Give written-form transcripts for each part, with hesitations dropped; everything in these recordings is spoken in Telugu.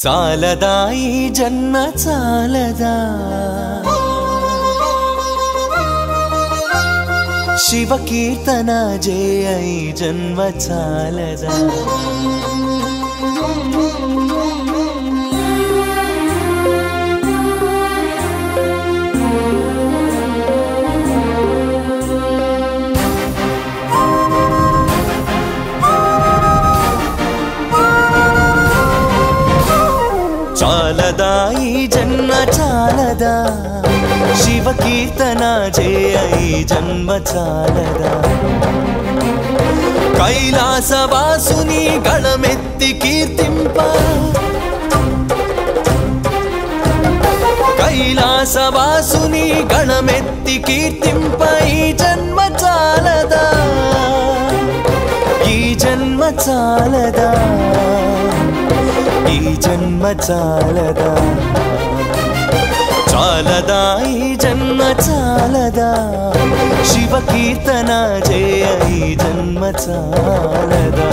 చాలదా ఈ జన్మ చాలదా శివ కీర్తన జయ ఈ జన్మ చాలదా చాలదా ఈ జన్మ చాలదా శివ కీర్తన జయ ఈ జన్మ చాలదా కైలాసవాసుని గళమెత్తి కీర్తింప కైలాసవాసుని గళమెత్తి కీర్తింప ఈ జన్మ చాలదా ఈ జన్మ చాలదా ఈ జన్మ చాలదా చాలదా ఈ జన్మ చాలదా శివ కీర్తన జయ ఈ జన్మ చాలదా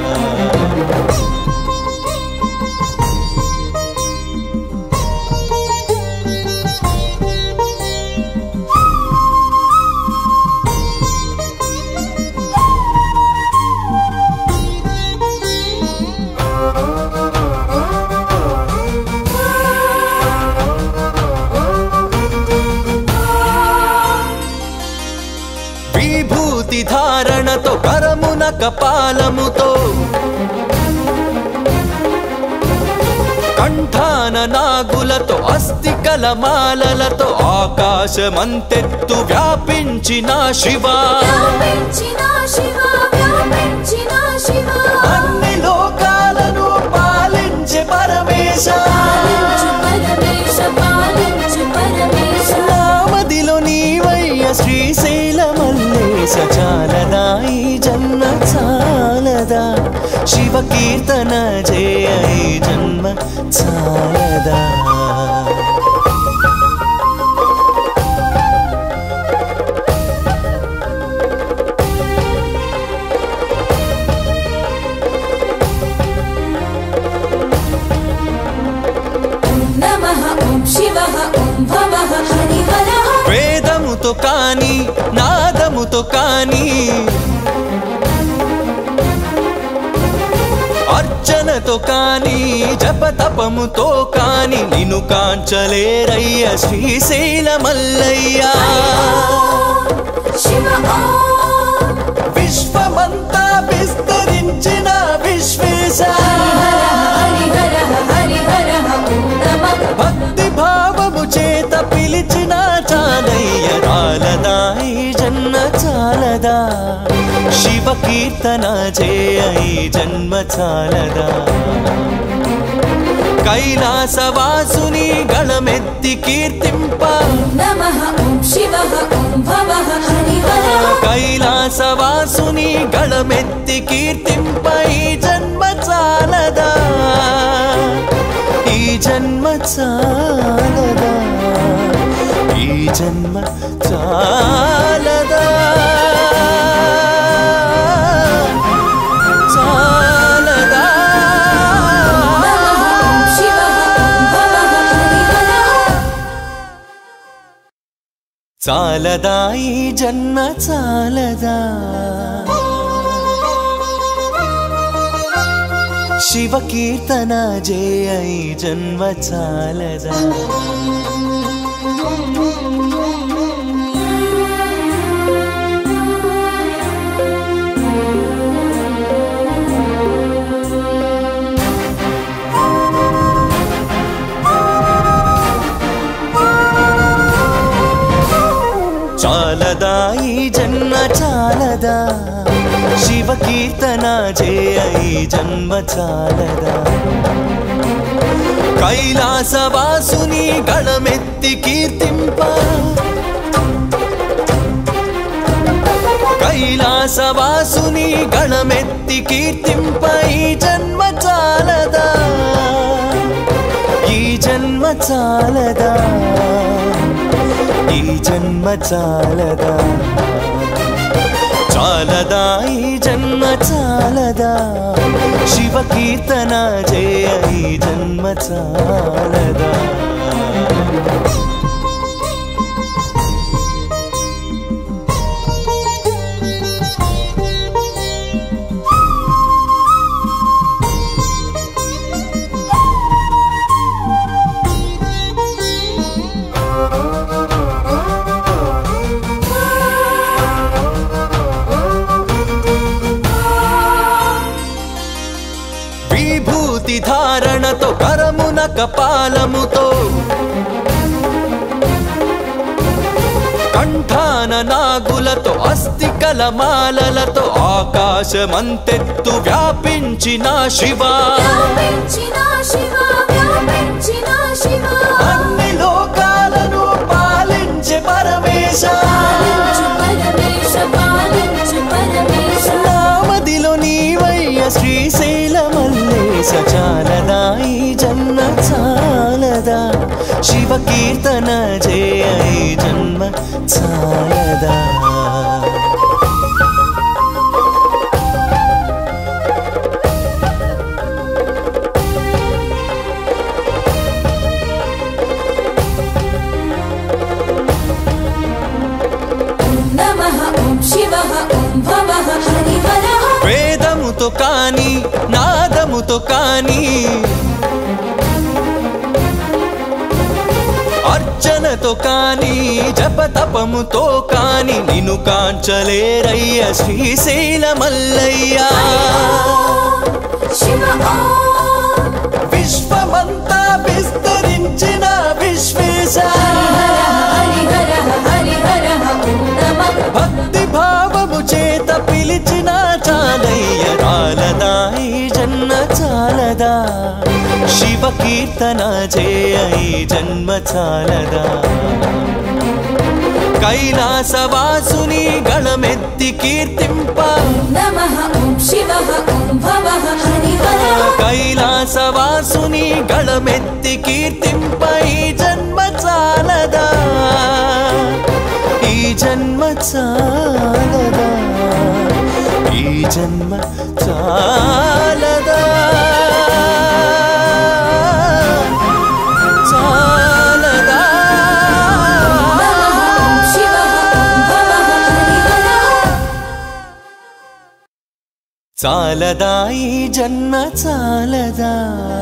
ధారణతో కరమున కపాలముతో కంఠాన నాగులతో అస్థికల మాలలతో ఆకాశమంతెత్తు వ్యాపించిన శివ అన్ని లోకాలను పాలించే పరమేశ నామదిలో నీవయ్య శ్రీశైల మల్లేశ చాలదా ఈ జన్మ చాలదా శివ కీర్తన జయ ఈ జన్మ చాలదా వేదముతో కాని నాదముతో కాని అర్చనతో కాని జపతపముతో కాని నిన్ను కాంచలేరయ్య శ్రీశైల మల్లయ్య విశ్వమంతా విస్తరించిన విశ్వేశ భక్తి భావము చేత పిలిచిన చాలయ్య చాలదా ఈ జన్మ చాలదా శివ కీర్తన జయ ఈ జన్మ చాలదా కైలాసవాసుని గళమెత్తి కీర్తింప కైలాసవాసుని గళమెత్తి కీర్తింప ఈ జన్మ చాలదా ఈ జన్మ చాలదా ఈ జన్మ చాలదా చాలదా చాలదా ఈ జన్మ చాలదా శివ కీర్తన జయ ఈ జన్మ చాలదా చాలదా ఈ జన్మ చాలదా శివ కీర్తన జయ ఈ జన్మ చాలదా కైలాసవాసుని గళమెత్తి కీర్తింప కైలాసవాసుని గళమెత్తి కీర్తింప ఈ జన్మ చాలదా ఈ జన్మ చాలదా ఈ జన్మ చాలదా చాలదా ఈ జన్మ చాలదా శివ కీర్తన చేయ ఈ జన్మ చాలదా ధారణతో కరమున కపాలముతో కంఠాన నాగులతో అస్థికల మాలలతో ఆకాశమంతెత్తు వ్యాపించిన శివ అన్ని లోకాలను పాలించే పరమేశ నామదిలో నీవయ్య శ్రీశైల మల్లేశ చాలదా ఈ జన్మ చాలదా శివ కీర్తన జయ ఈ జన్మ చాలదా వేదముతో కాని నాదముతో కాని అర్చనతో కాని జపతపముతో కాని నిన్ను కాంచలేరయ్య శ్రీశైల మల్లయ్య విశ్వమంతా విస్తరించిన విశ్వేశ భక్తి భావము చేత పిలిచిన చాలయ్య చాలదా ఈ జన్మ చాలదా శివ కీర్తన చేయ ఈ జన్మ చాలదా కైలాసవాసుని గణమెత్తి కీర్తింప కైలాసవాసుని గణమెత్తి కీర్తింప ఈ జన్మ చాలదా ఈ జన్మ చాలదా ఈ జన్మ చాలదా చాలదా చాలదా ఈ జన్మ చాలదా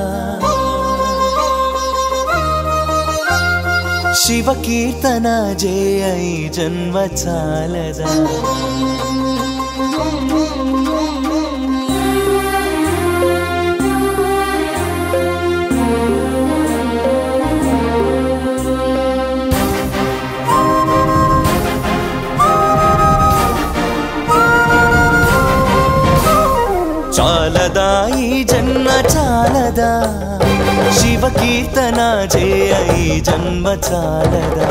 శివ కీర్తన జయ ఈ జన్మ చాలదా చాలదా ఈ జన్మ చాలదా శివ కీర్తన జయ ఈ జన్మ చాలదా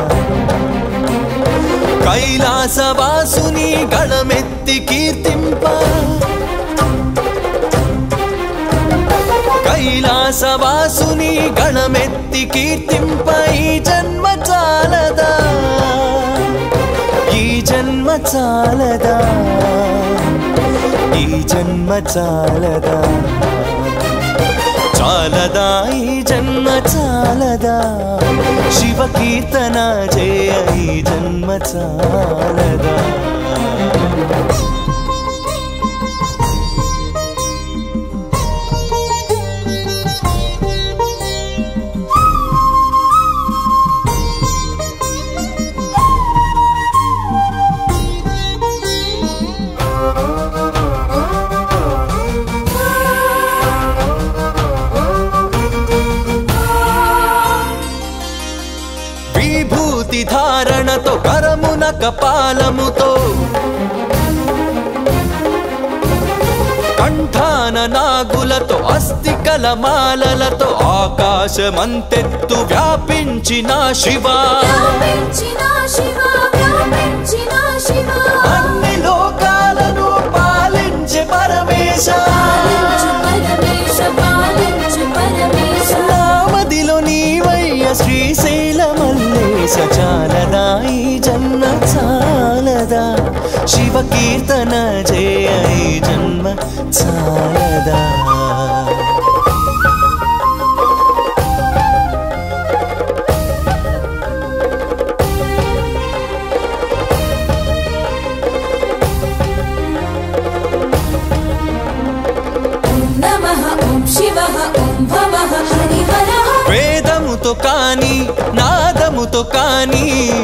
కైలాసవాసుని గణమెత్తి కీర్తింప కైలాసవాసుని గణమెత్తి కీర్తింప ఈ జన్మ చాలదా ఈ జన్మ చాలదా ఈ జన్మ చాలదా చాలదా ఈ జన్మ చాలదా శివ కీర్తన జయ ఈ జన్మ చాలదా ధారణతో కరమున కపాలముతో కంఠాన నాగులతో అస్థికల మాలలతో ఆకాశమంతెత్తు వ్యాపించిన శివ అన్ని లోకాలను పాలించే పరమేశ నామదిలో నీవయ్య శ్రీశైల మల్లేశ చాలదా ఈ జన్మ చాలదా శివ కీర్తన ఓం భవః హరిహరః వేదముతో కాని నాదముతో కాని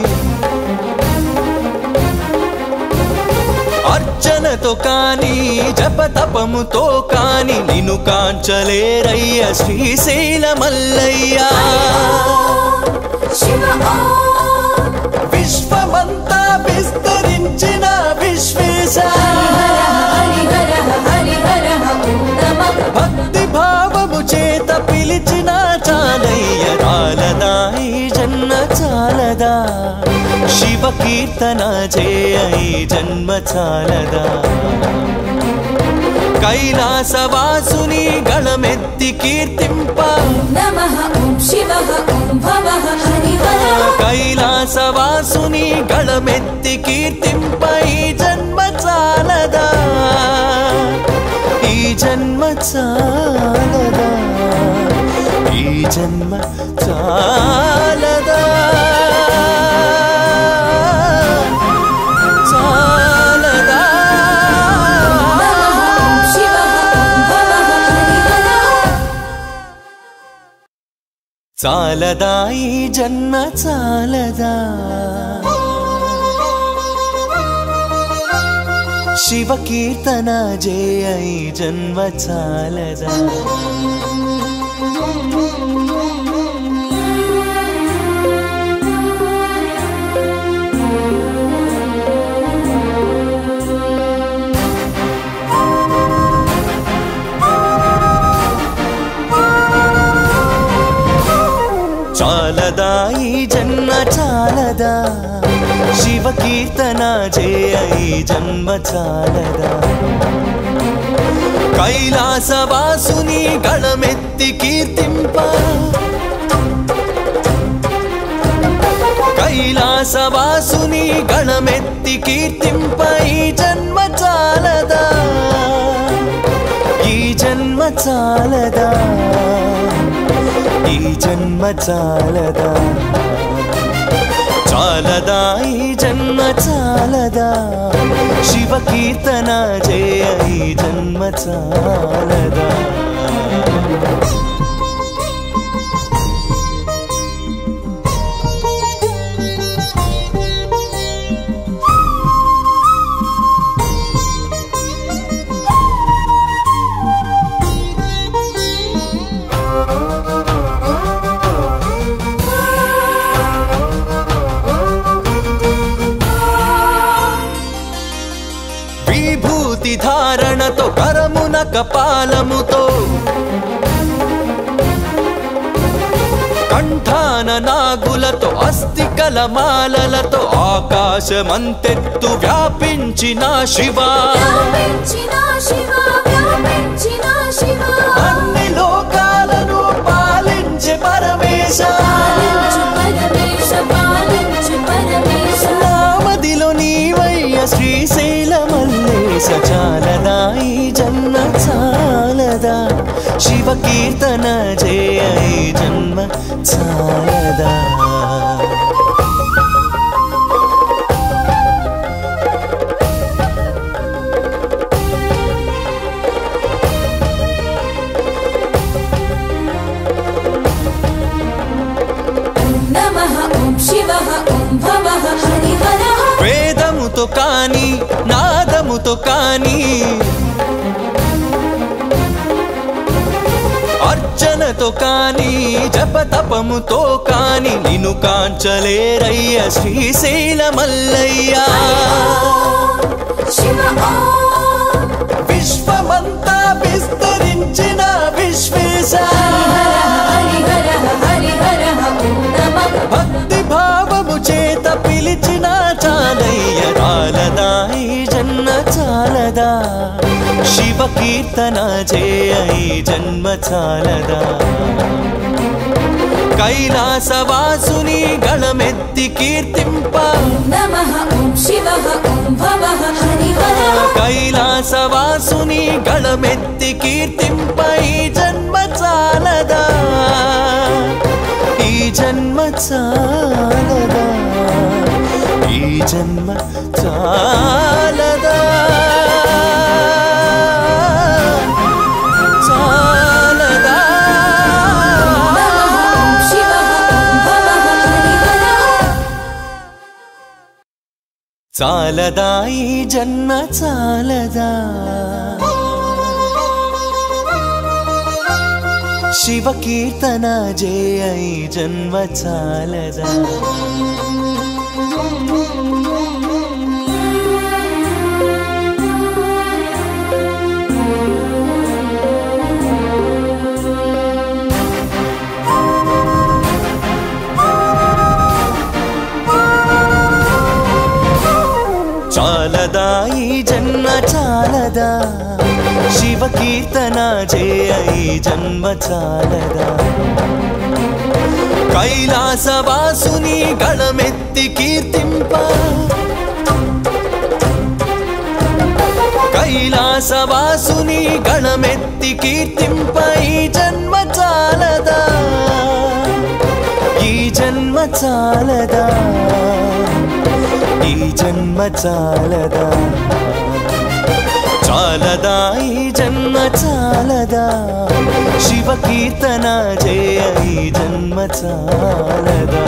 అర్చనతో కాని జపతపముతో కాని నిన్ను కాంచలేరయ్య శ్రీశైల మల్లయ్య శివ ఓం విశ్వమంతా విస్తరించిన విశ్వేశ హరిహరః హరిహరః ఓం నమః భక్తి భావము చేత పిలిచిన చాలయ్య చాలదా ఈ జన్మ చాలదా శివ కీర్తన చేయ ఈ జన్మ చాలదా కైలాసవాసుని గళమెత్తి కీర్తింప నమః ఓం శివః ఓం భవః హరిహరః కైలాసవాసుని గళమెత్తి కీర్తింప ఈ జన్మ చాలదా ఈ జన్మ చాలదా ఈ జన్మ చాలదా చాలదా నమః ఓం శివః ఓం భవః హరిహరః చాలదా ఈ జన్మ చాలదా శివ కీర్తన జయ ఈ జన్మ చాలదా చాలదా ఈ జన్మ చాలదా శివ కీర్తన జయ ఈ జన్మ చాలదా కైలాసవాసుని గళమెత్తి కీర్తింప కైలాసవాసుని గళమెత్తి కీర్తింప ఈ జన్మ చాలదా ఈ జన్మ చాలదా ఈ జన్మ చాలదా చాలదా ఈ జన్మ చాలదా శివ కీర్తన జయ ఈ జన్మ చాలదా విభూతి ధారణతో కరమున కపాలముతో కంఠాన నాగులతో అస్థికల మాలలతో ఆకాశమంతెత్తు వ్యాపించిన శివ వ్యాపించిన శివ వ్యాపించిన శివ అన్ని లోకాలను పాలించే పరమేశ పాలించు పరమేశ పాలించు పరమేశ నామదిలో నీవయ్య శ్రీశైల మల్లేశ చాలదా ఈ జన్మ చాలదా శివ కీర్తన జయ ఈ జన్మ చాలదా నమః ఓం శివః ఓం భవః హరిహరః వేదముతో కాని నాదముతో కాని అర్చనతో కాని జపతపముతో కాని నిన్ను కాంచలేరయ్య శ్రీశైల మల్లయ్య శివ ఓం విశ్వమంతా విస్తరించిన విశ్వేశ హరిహరః హరిహరః ఓం నమః భక్తి భావము చేత పిలిచిన చాలయ్య చాలదా ఈ జన్మ చాలదా శివ కీర్తన జయ ఈ జన్మ చాలదా కైలాసవాసుని గళమెత్తి కీర్తింప నమః ఓం శివః ఓం భవః హరిహరః కైలాసవాసుని గళమెత్తి కీర్తింప ఈ జన్మ చాలదా ఈ జన్మ చాలదా ఈ జన్మ చాలదా చాలదా చాలదా ఈ జన్మ చాలదా శివ కీర్తన జయ ఈ జన్మ చాలదా చాలదా ఈ జన్మ చాలదా శివ కీర్తన జయ ఈ జన్మ చాలదా కైలాసవాసుని గళమెత్తి కీర్తింప కైలాసవాసుని గళమెత్తి కీర్తింప ఈ జన్మ చాలదా ఈ జన్మ చాలదా ఈ జన్మ చాలదా చాలదా ఈ జన్మ చాలదా శివ కీర్తన జయ ఈ జన్మ చాలదా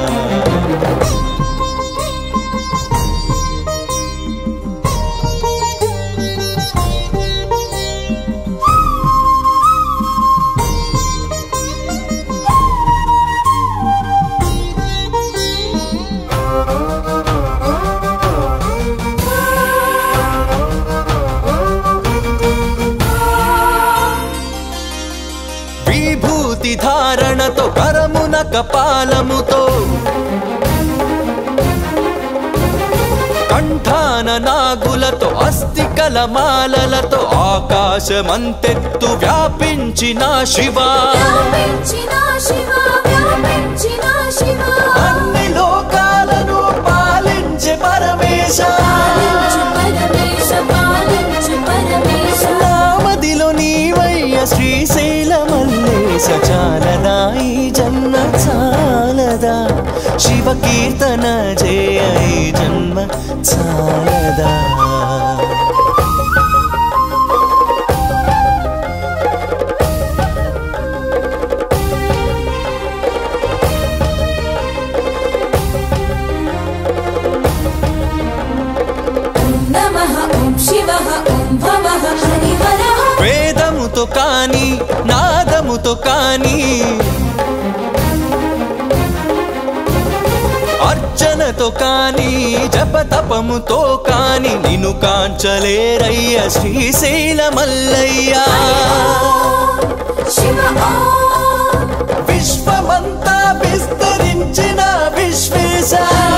ధారణతో కరమున కపాలముతో కంఠాన నాగులతో అస్థికల మాలలతో ఆకాశమంతెత్తు వ్యాపించిన శివా అన్ని లోకాలను పాలించే పరమేశ నామదిలో నీవయ్య శ్రీశైల మల్లేశ చాలదా ఈ జన్మ చాలదా శివ కీర్తన జయ ఈ జన్మ చాలదా వేదముతో కాని నాదముతో కాని అర్చనతో కాని జపతపముతో కాని నిన్ను కాంచలేరయ్య శ్రీశైల మల్లయ్య విశ్వమంతా విస్తరించిన విశ్వేశ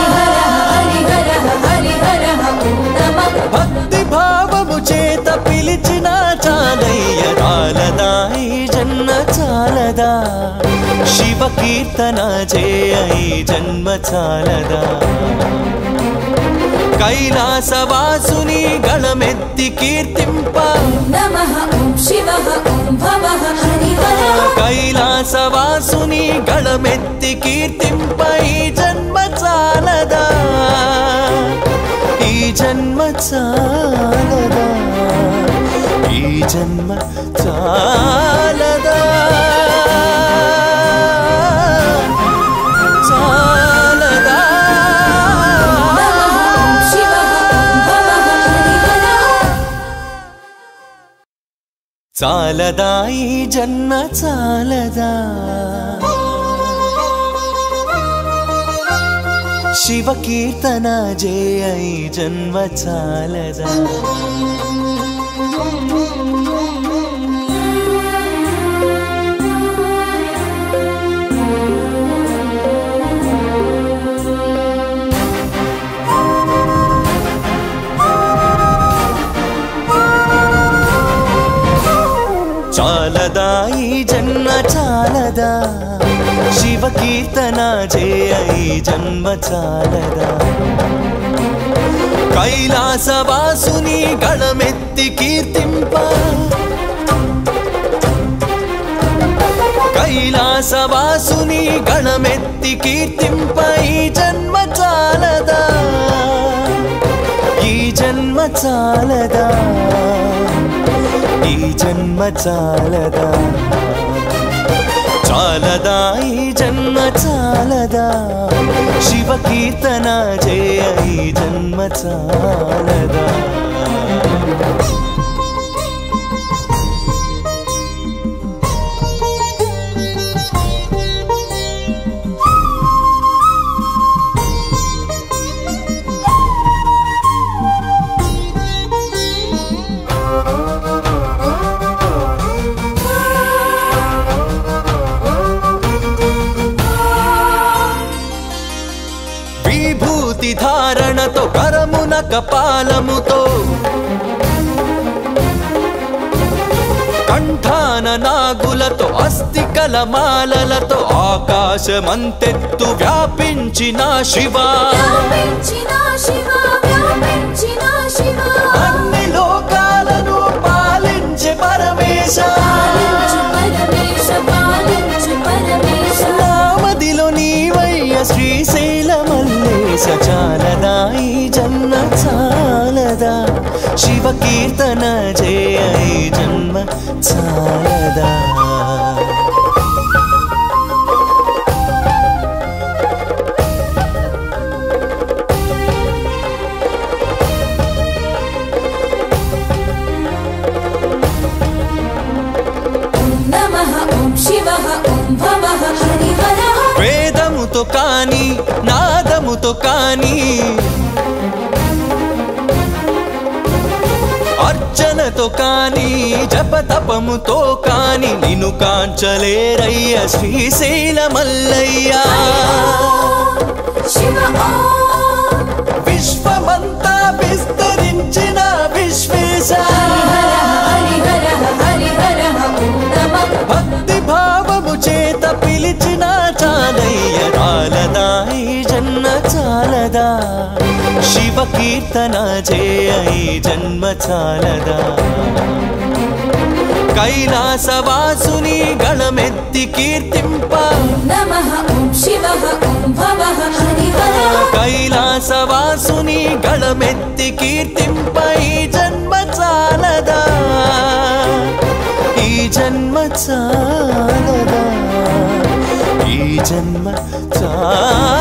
భక్తి భావము చేత పిలిచిన చాలయ్య చాలదా ఈ జన్మ చాలదా శివ కీర్తన జయ ఈ జన్మ చాలదా కైలాసవాసుని గళమెత్తి కీర్తింప కైలాసవాసుని గళమెత్తి కీర్తింప ఈ జన్మ చాలదా ఈ జన్మ చాలదా ఈ జన్మ చాలదా చాలదా చాలదా ఈ జన్మ చాలదా శివ కీర్తన జయ ఈ జన్మ చాలదా చాలదా ఈ జన్మ చాలదా శివ కీర్తన జయ ఈ జన్మ చాలదా కైలాసవాసుని గళమెత్తి కీర్తింప కైలాసవాసుని గళమెత్తి కీర్తింప ఈ జన్మ చాలదా ఈ జన్మ చాలదా ఈ జన్మ చాలదా చాలదా ఈ జన్మ చాలదా శివ కీర్తన చేయ ఈ జన్మ చాలదా విభూతి ధారణతో కరమున కపాలముతో కంఠాన నాగులతో అస్థికల మాలలతో ఆకాశమంతెత్తు వ్యాపించిన శివా అన్ని లోకాలను పాలించే పరమేశ నామదిలో నీవయ్య శ్రీశైల మల్లేశ చాలదా ఈ జన్మ చాలదా శివ కీర్తన చేయ ఈ జన్మ చాలదా వేదముతో కాని నాదముతో కాని అర్చనతో కాని జపతపముతో కాని నిన్ను కాంచలేరయ్య శ్రీశైల మల్లయ్య విశ్వమంతా విస్తరించిన విశ్వేశ భక్తి భావము చేత పిలిచిన చాలయ్య చాలదా ఈ జన్మ చాలదా శివ కీర్తన చేయ ఈ జన్మ చాలదా కైలాసవాసుని గణమెత్తి కీర్తింప కైలాసవాసుని గణమెత్తి కీర్తింప ఈ జన్మ చాలదా ఈ జన్మ చాలదా ఈ జన్మ చాలదా